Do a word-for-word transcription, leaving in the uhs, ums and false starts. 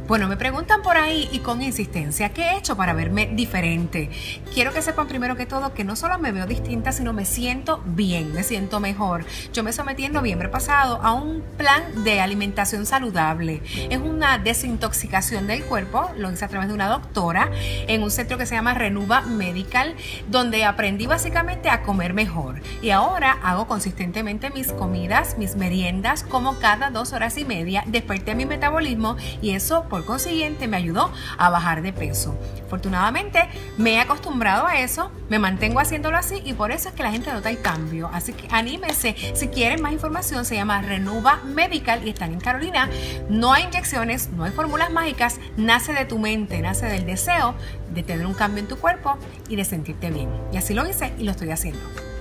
Bueno, me preguntan por ahí y con insistencia, ¿qué he hecho para verme diferente? Quiero que sepan primero que todo que no solo me veo distinta, sino me siento bien, me siento mejor. Yo me sometí en noviembre pasado a un plan de alimentación saludable. Es una desintoxicación del cuerpo, lo hice a través de una doctora en un centro que se llama Renuva Medical, donde aprendí básicamente a comer mejor. Y ahora hago consistentemente mis comidas, mis meriendas, como cada dos horas y media, desperté mi metabolismo y eso por consiguiente me ayudó a bajar de peso. Afortunadamente me he acostumbrado a eso, me mantengo haciéndolo así y por eso es que la gente nota el cambio. Así que anímense, si quieren más información se llama Renuva Medical y están en Carolina. No hay inyecciones, no hay fórmulas mágicas, nace de tu mente, nace del deseo de tener un cambio en tu cuerpo y de sentirte bien. Y así lo hice y lo estoy haciendo.